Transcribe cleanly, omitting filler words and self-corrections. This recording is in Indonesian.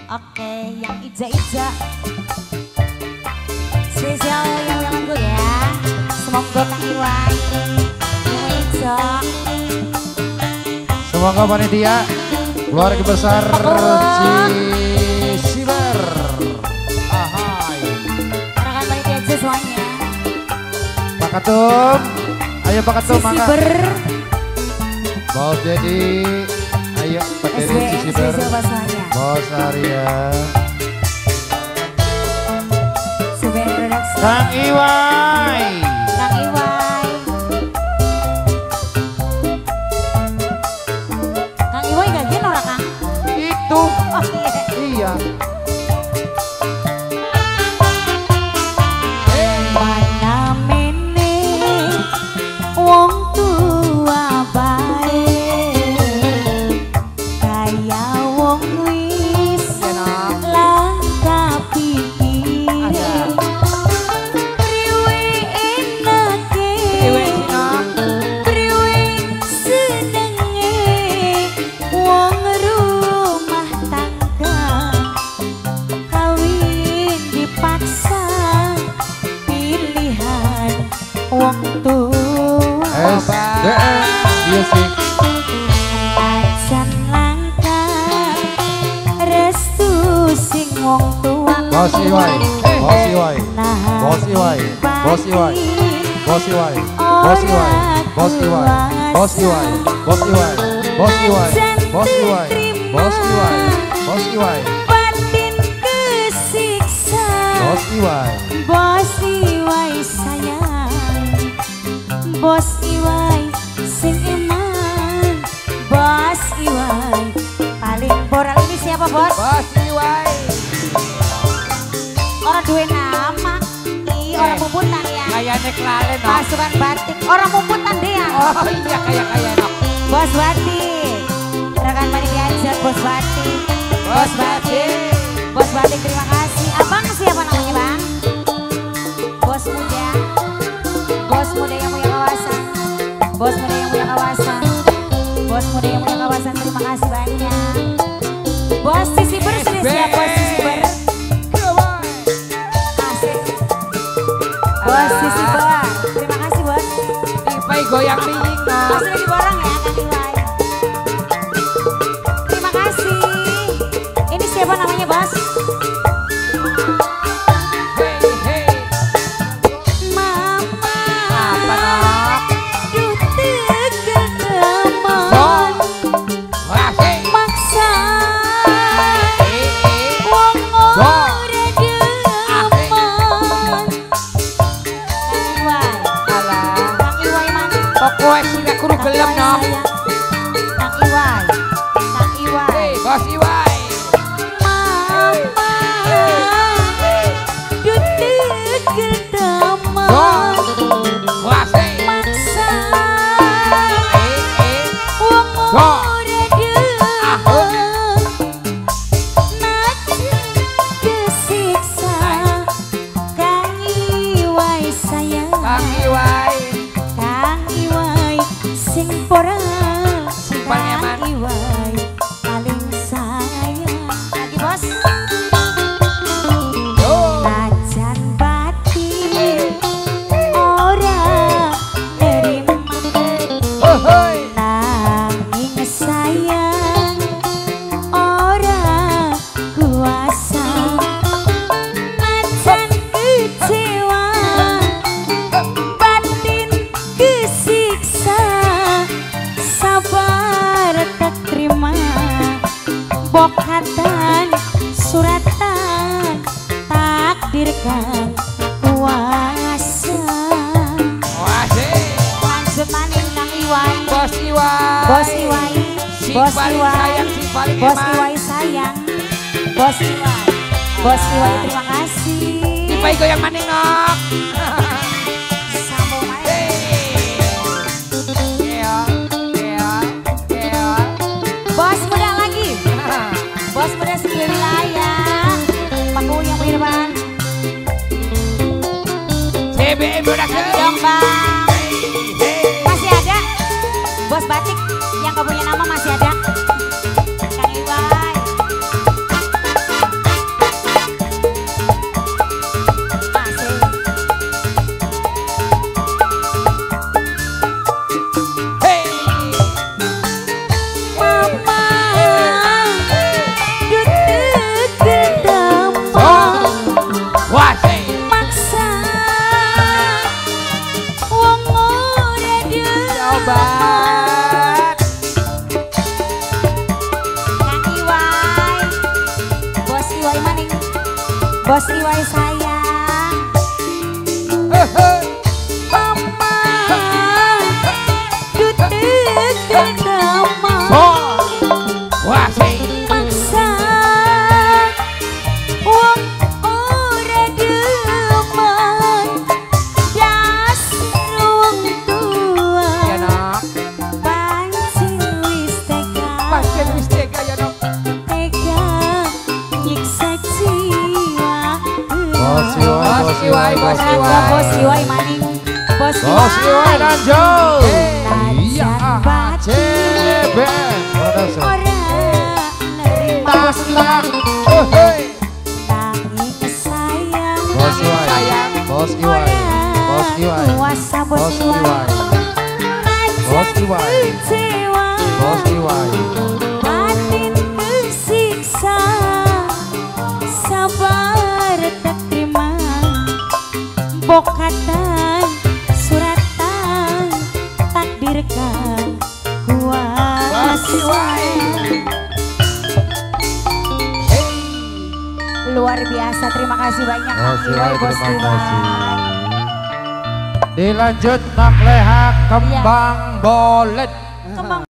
Oke, yang ija-ija. Spesial yang lagu ya. Semoga Kang Iwan yang ija. Semoga panitia keluarga besar Cisiber. Ahai. Rekan panitia aja semuanya. Pak Ketum, ayo Pak Ketum mangga. Cisiber. Bos jadi, ayo Pak Dedi Cisiber. Bos Arya. Kang Iwai. Kang Iwai. Kang Iwai gak gini orang Kang? Itu. Oh iya. Iya. Mana mene wong tua bae kaya wong wis langka pikir priwe enake priwe senenge wong rumah tangga kawin dipaksa pilihan wong tua SDM Music. ajan langka restu sing wong tua Bos Iwai. Bos Iwai. Bos Iwai. Bos Iwai. Bos Iwai. Bos Iwai. Bos Iwai. Bos Iwai. Bos Iwai. Bos Iwai. Bos Iwai. Bos Iwai. Bos Iwai. batin kesiksa Bos Iwai. Bos Iwai sayang Bos Iwai sing eman Bos Iwai paling moral ini siapa bos? Bos Iwai. Orang duwe nama orang pumutan ya Kayaknya kelalen no. pasukan batik orang pumutan dia Oh iya kayak no. Bos batik rekan panitia aja Bos batik Bos Batik. Bos batik terima kasih abang siapa namanya bang? Bos muda yang punya kawasan Bos muda yang punya kawasan Bos muda yang punya kawasan terima kasih banyak Bos Cisiber sudah siap Bos Cisiber asik Bos Cisiber terima kasih bos Ipai goyang miring no. Masih lagi bareng ya Kang Iwai terima kasih ini siapa namanya bos? Hey hey. Mama Apa no? duh tegeman Masih. maksa Eh. wong ora demen Kang Iwai Alah. Kang Iwai mana? Pokoknya sudah kudu gelem no. Kang Iwai Kang Iwai Hey Bos Iwai. Mama duh tegeman Masih. maksa Eh. wong Go. ora demen najan kesiksa Kang Iwai sayang Kang Iwai. Kang Iwai sing pora paling eman. Kang Iwai paling sayang lagi bos Yo. najan batin ora nerima Oh hoi. nanging sayang ora kuasa najan kecewa batin kesiksa sabar tak terima bokatan suratan takdirkan kuasa Masih. lanjut maning Kang Iwai Bos Iwai. Bos Iwai Si Bos paling Iwai sayang, si paling Bos eman. Iwai sayang Bos Iwai Bos Iwai terima kasih Ipai goyang maning nok. sambung maning Bos muda lagi Bos muda sebelah wilayah Paku yang punya depan CBM udah ke. dong bang masih ada Bos batik yang gak punya nama masih ada Kang Iwai Bos Iwai sayang. Mama duduk kedama. Wah sih. Maksa wong ora demen. Das wong tua. Ya nak. Pancen wis tega. Pancen wis tega ya nak. Tega nyiksa jiwa. Bos Iwai, Bos Iwai maning. Bos Iwai dan Joe. Iya, CB. Ora nerima Tak. Oh hey. nanging sayang. Bos Iwai. Kuasa Bos Bos Iwai. Bos Iwai. Kecewa. Bos Iwai. Batin tersiksa. Sabar tak terima. Bokatan suratan takdirkan kuasa. Luar biasa, terima kasih banyak Kang Iwai, Bos Iwai. Dilanjut nak leha kembang bolet. Kembang